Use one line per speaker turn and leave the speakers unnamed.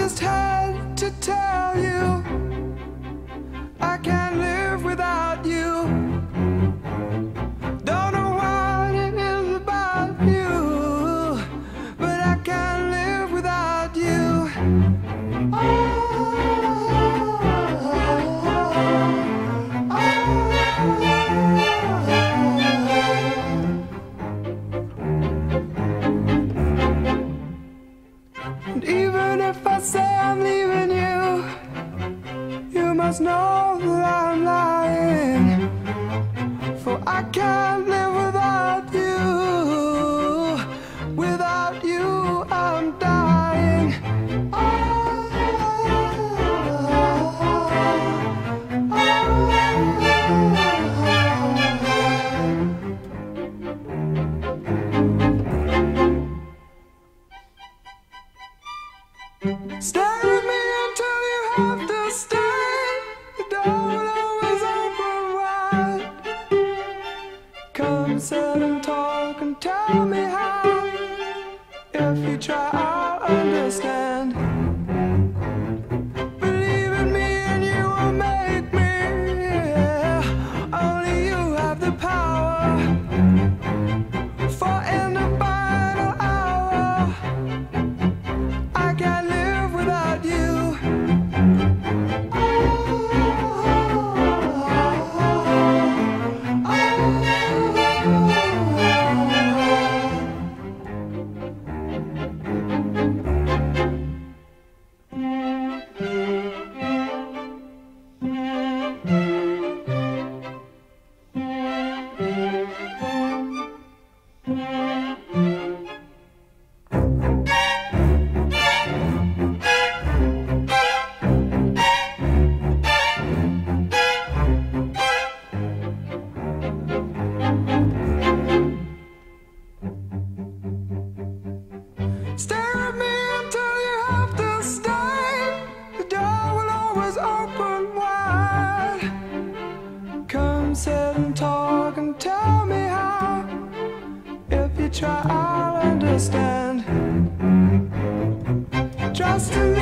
just had to tell you I can't live without you. Don't know what it is about you, but I can't live without you. And even if I say I'm leaving you, you must know that I'm lying. For I can't live without you. Without you, I'm dying. Stay with me until you have to stay. The door will always open wide. Come sit and talk and tell me how. If you try, I'll understand. Believe in me and you will make me. Only you have the power. For in the final hour, I can't live without you. Stay with me until you have to stay. The door will always open wide. Come sit and talk and tell me how. If you try, I'll understand. Trust in me.